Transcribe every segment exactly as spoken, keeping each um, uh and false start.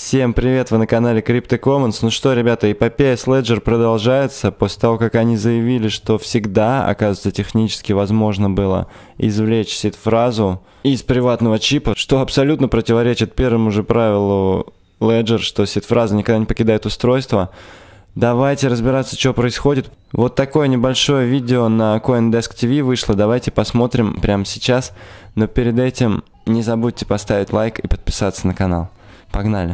Всем привет, вы на канале CryptoCommons. Ну что, ребята, эпопея с Ledger продолжается после того, как они заявили, что всегда, оказывается, технически возможно было извлечь сид-фразу из приватного чипа, что абсолютно противоречит первому же правилу Ledger, что сид-фраза никогда не покидает устройство. Давайте разбираться, что происходит. Вот такое небольшое видео на CoinDesk ти ви вышло, давайте посмотрим прямо сейчас. Но перед этим не забудьте поставить лайк и подписаться на канал. Погнали!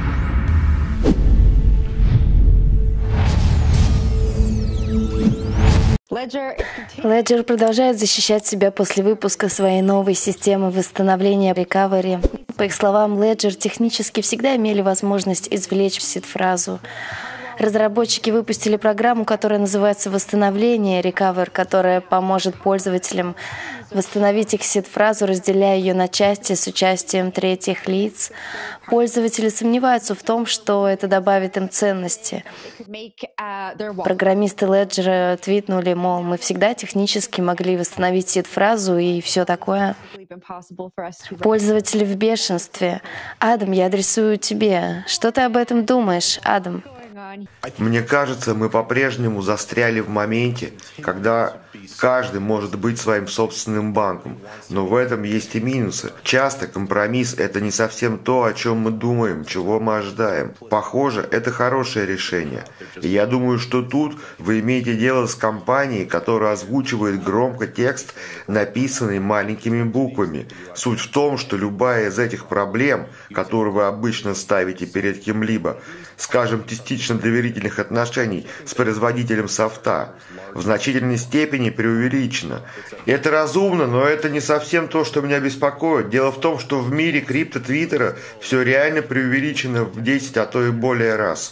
Ledger продолжает защищать себя после выпуска своей новой системы восстановления Recovery. По их словам, Ledger технически всегда имели возможность извлечь сид-фразу. Разработчики выпустили программу, которая называется «Восстановление Recover», которая поможет пользователям восстановить их сид-фразу, разделяя ее на части с участием третьих лиц. Пользователи сомневаются в том, что это добавит им ценности. Программисты Ledger твитнули, мол, мы всегда технически могли восстановить сид-фразу и все такое. Пользователи в бешенстве. Адам, я адресую тебе. Что ты об этом думаешь, Адам? Мне кажется, мы по-прежнему застряли в моменте, когда каждый может быть своим собственным банком. Но в этом есть и минусы. Часто компромисс — это не совсем то, о чем мы думаем, чего мы ожидаем. Похоже, это хорошее решение. И я думаю, что тут вы имеете дело с компанией, которая озвучивает громко текст, написанный маленькими буквами. Суть в том, что любая из этих проблем, которые вы обычно ставите перед кем-либо, скажем, частично доверительных отношений с производителем софта, в значительной степени преувеличено. Это разумно, но это не совсем то, что меня беспокоит. Дело в том, что в мире крипто-твиттера все реально преувеличено в десять, а то и более раз.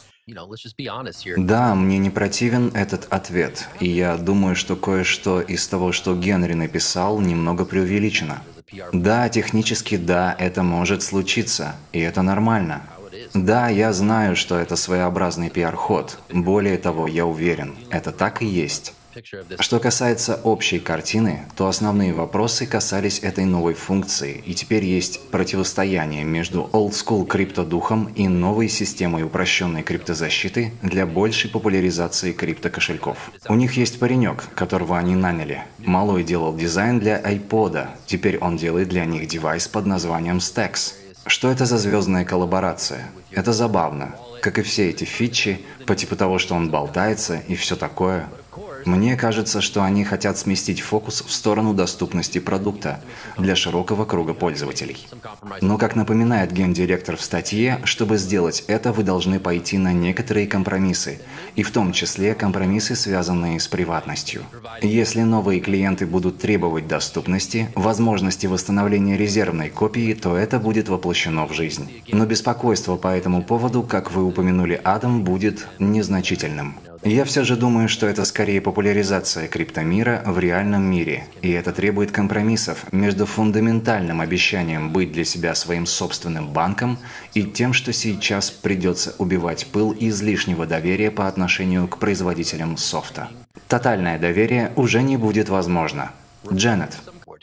Да, мне не противен этот ответ, и я думаю, что кое-что из того, что Генри написал, немного преувеличено. Да, технически да, это может случиться, и это нормально. Да, я знаю, что это своеобразный пиар-ход. Более того, я уверен, это так и есть. Что касается общей картины, то основные вопросы касались этой новой функции, и теперь есть противостояние между олдскул криптодухом и новой системой упрощенной криптозащиты для большей популяризации криптокошельков. У них есть паренек, которого они наняли. Малой делал дизайн для айпода, теперь он делает для них девайс под названием Stacks. Что это за звездная коллаборация? Это забавно, как и все эти фичи, по типу того, что он болтается и все такое. Мне кажется, что они хотят сместить фокус в сторону доступности продукта для широкого круга пользователей. Но, как напоминает гендиректор в статье, чтобы сделать это, вы должны пойти на некоторые компромиссы, и в том числе компромиссы, связанные с приватностью. Если новые клиенты будут требовать доступности, возможности восстановления резервной копии, то это будет воплощено в жизнь. Но беспокойство по этому поводу, как вы упомянули, Адам, будет незначительным. Я все же думаю, что это скорее популяризация криптомира в реальном мире, и это требует компромиссов между фундаментальным обещанием быть для себя своим собственным банком и тем, что сейчас придется убивать пыл излишнего доверия по отношению к производителям софта. Тотальное доверие уже не будет возможно. Дженнет.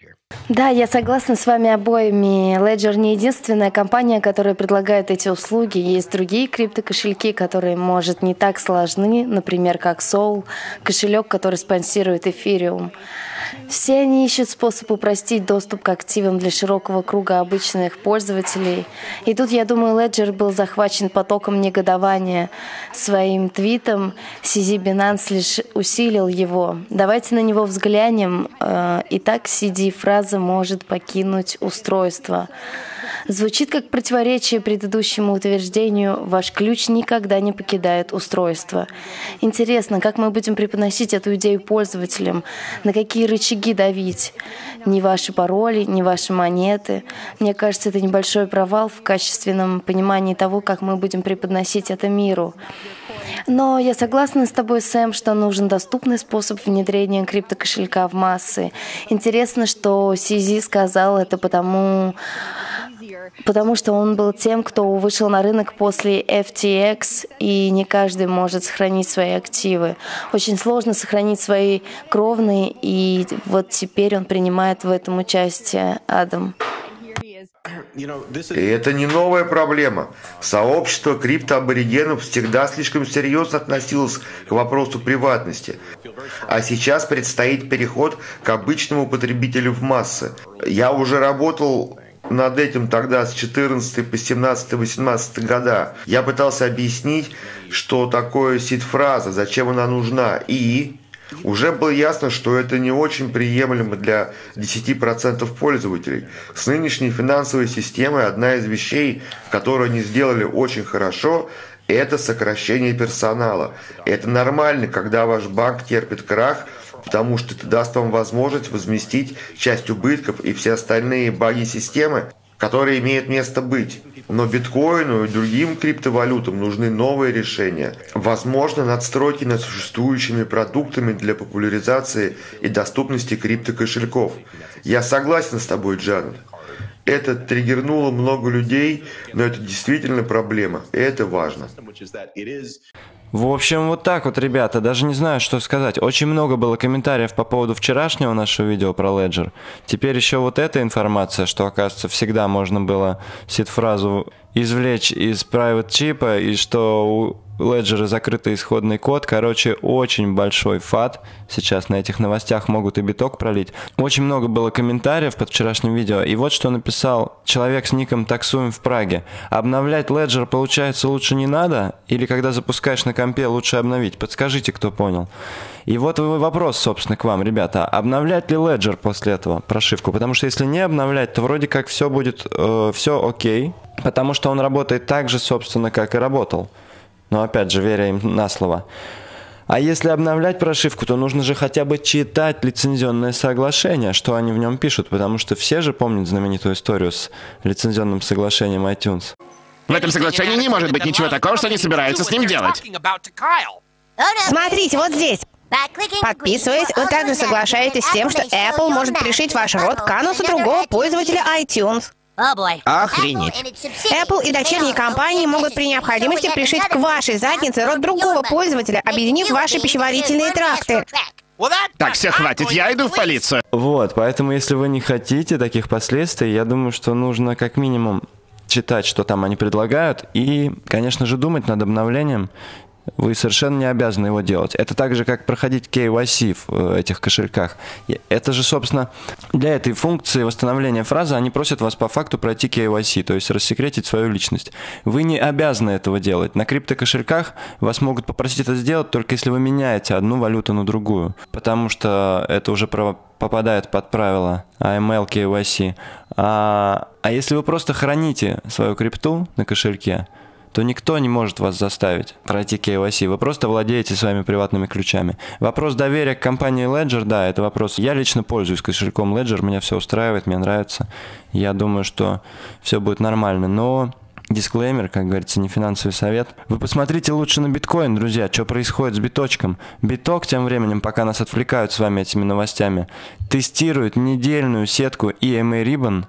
Да, я согласна с вами обоими. Ledger не единственная компания, которая предлагает эти услуги. Есть другие криптокошельки, которые, может, не так сложны, например, как Sol, кошелек, который спонсирует Ethereum. Все они ищут способ упростить доступ к активам для широкого круга обычных пользователей. И тут, я думаю, Ledger был захвачен потоком негодования. Своим твитом си ди Binance лишь усилил его. Давайте на него взглянем. Итак, си ди-фраза может покинуть устройство. Звучит как противоречие предыдущему утверждению «Ваш ключ никогда не покидает устройство». Интересно, как мы будем преподносить эту идею пользователям, на какие рычаги давить? Ни ваши пароли, ни ваши монеты. Мне кажется, это небольшой провал в качественном понимании того, как мы будем преподносить это миру. Но я согласна с тобой, Сэм, что нужен доступный способ внедрения криптокошелька в массы. Интересно, что си ди сказал это потому... Потому что он был тем, кто вышел на рынок после эф ти экс, и не каждый может сохранить свои активы. Очень сложно сохранить свои кровные, и вот теперь он принимает в этом участие, Адам. И это не новая проблема. Сообщество криптоаборигенов всегда слишком серьезно относилось к вопросу приватности. А сейчас предстоит переход к обычному потребителю в массы. Я уже работал над этим тогда с четырнадцатого по семнадцатый восемнадцатый года. Я пытался объяснить, что такое сид-фраза, зачем она нужна, и уже было ясно, что это не очень приемлемо для десяти процентов пользователей. С нынешней финансовой системой одна из вещей, которую они сделали очень хорошо, это сокращение персонала. Это нормально, когда ваш банк терпит крах, потому что это даст вам возможность возместить часть убытков и все остальные баги системы, которые имеют место быть. Но биткоину и другим криптовалютам нужны новые решения. Возможно, надстройки над существующими продуктами для популяризации и доступности криптокошельков. Я согласен с тобой, Джанет. Это триггернуло много людей, но это действительно проблема, и это важно. В общем, вот так вот, ребята, даже не знаю, что сказать. Очень много было комментариев по поводу вчерашнего нашего видео про Ledger. Теперь еще вот эта информация, что, оказывается, всегда можно было сид-фразу извлечь из private чипа, и что у Ledger закрытый исходный код. Короче, очень большой фат. Сейчас на этих новостях могут и биток пролить. Очень много было комментариев под вчерашним видео. И вот что написал человек с ником «Таксуем в Праге». Обновлять Ledger, получается, лучше не надо? Или когда запускаешь на компе, лучше обновить? Подскажите, кто понял. И вот вопрос, собственно, к вам, ребята. Обновлять ли Ledger после этого прошивку? Потому что если не обновлять, то вроде как все будет, э, все окей. Потому что он работает так же, собственно, как и работал. Но опять же, веря им на слово. А если обновлять прошивку, то нужно же хотя бы читать лицензионное соглашение, что они в нем пишут, потому что все же помнят знаменитую историю с лицензионным соглашением iTunes. В этом соглашении не может быть ничего такого, что они собираются с ним делать. Смотрите, вот здесь. Подписываясь, вы также соглашаетесь с тем, что Apple может пришить ваш род к анусу другого пользователя iTunes. Охренеть. Apple и дочерние компании могут при необходимости пришить к вашей заднице рот другого пользователя, объединив ваши пищеварительные тракты. Так, все, хватит, я иду в полицию. Вот, поэтому если вы не хотите таких последствий, я думаю, что нужно как минимум читать, что там они предлагают, и, конечно же, думать над обновлением. Вы совершенно не обязаны его делать. Это так же, как проходить кей вай си в этих кошельках. Это же, собственно, для этой функции восстановления фразы они просят вас по факту пройти кей вай си, то есть рассекретить свою личность. Вы не обязаны этого делать. На криптокошельках вас могут попросить это сделать, только если вы меняете одну валюту на другую, потому что это уже попадает под правила эй эм эл кей вай си. А, а если вы просто храните свою крипту на кошельке, то никто не может вас заставить пройти кей вай си. Вы просто владеете своими приватными ключами. Вопрос доверия к компании Ledger, да, это вопрос. Я лично пользуюсь кошельком Ledger, меня все устраивает, мне нравится. Я думаю, что все будет нормально, но дисклеймер, как говорится, не финансовый совет. Вы посмотрите лучше на биткоин, друзья, что происходит с биточком. Биток тем временем, пока нас отвлекают с вами этими новостями, тестирует недельную сетку и эм эй Ribbon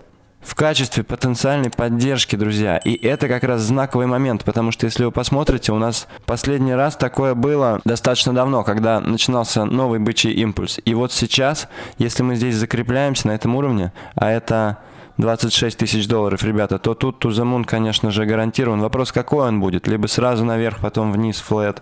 в качестве потенциальной поддержки, друзья. И это как раз знаковый момент, потому что если вы посмотрите, у нас последний раз такое было достаточно давно, когда начинался новый бычий импульс. И вот сейчас, если мы здесь закрепляемся на этом уровне, а это двадцать шесть тысяч долларов, ребята, то тут to the moon, конечно же, гарантирован. Вопрос, какой он будет? Либо сразу наверх, потом вниз, флэт,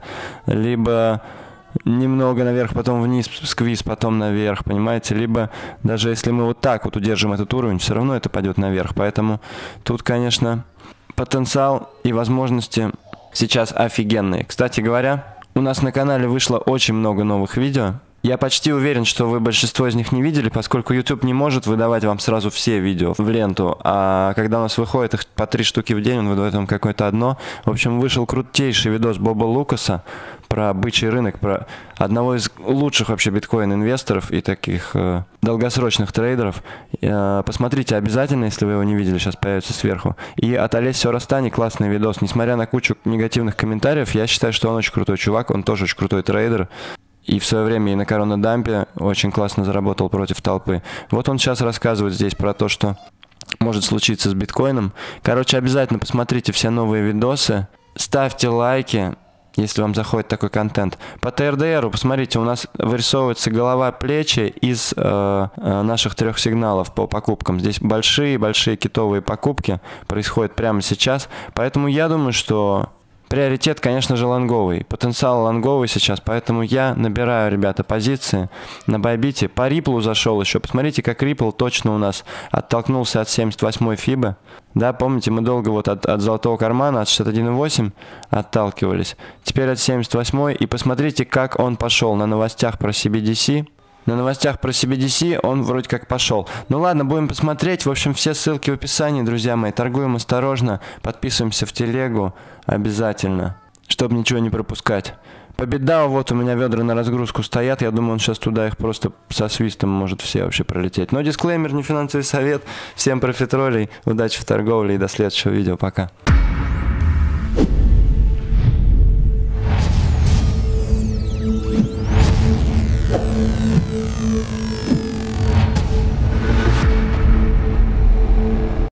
либо немного наверх, потом вниз, сквиз, потом наверх, понимаете? Либо даже если мы вот так вот удержим этот уровень, все равно это пойдет наверх. Поэтому тут, конечно, потенциал и возможности сейчас офигенные. Кстати говоря, у нас на канале вышло очень много новых видео. Я почти уверен, что вы большинство из них не видели, поскольку YouTube не может выдавать вам сразу все видео в ленту, а когда у нас выходит их по три штуки в день, он выдает вам какое-то одно. В общем, вышел крутейший видос Боба Лукаса про бычий рынок, про одного из лучших вообще биткоин-инвесторов и таких э, долгосрочных трейдеров. Э, посмотрите обязательно, если вы его не видели, сейчас появится сверху. И от Олеси Оростани классный видос. Несмотря на кучу негативных комментариев, я считаю, что он очень крутой чувак, он тоже очень крутой трейдер. И в свое время и на коронадампе очень классно заработал против толпы. Вот он сейчас рассказывает здесь про то, что может случиться с биткоином. Короче, обязательно посмотрите все новые видосы, ставьте лайки, если вам заходит такой контент. По тэ эр дэ эру, посмотрите, у нас вырисовывается голова, плечи из э, э, наших трех сигналов по покупкам. Здесь большие-большие китовые покупки происходят прямо сейчас. Поэтому я думаю, что приоритет, конечно же, лонговый. Потенциал лонговый сейчас, поэтому я набираю, ребята, позиции на Байбите. По Риплу зашел еще. Посмотрите, как Рипл точно у нас оттолкнулся от семьдесят восьмой фибы. Да, помните, мы долго вот от, от золотого кармана, от шестьдесят один и восемь отталкивались. Теперь от семьдесят восьмой. И посмотрите, как он пошел на новостях про си би ди си. На новостях про си би ди си он вроде как пошел. Ну ладно, будем посмотреть. В общем, все ссылки в описании, друзья мои. Торгуем осторожно. Подписываемся в телегу обязательно, чтобы ничего не пропускать. Победа, вот у меня ведра на разгрузку стоят. Я думаю, он сейчас туда их просто со свистом может все вообще пролететь. Но дисклеймер, не финансовый совет. Всем профитролей, удачи в торговле и до следующего видео. Пока.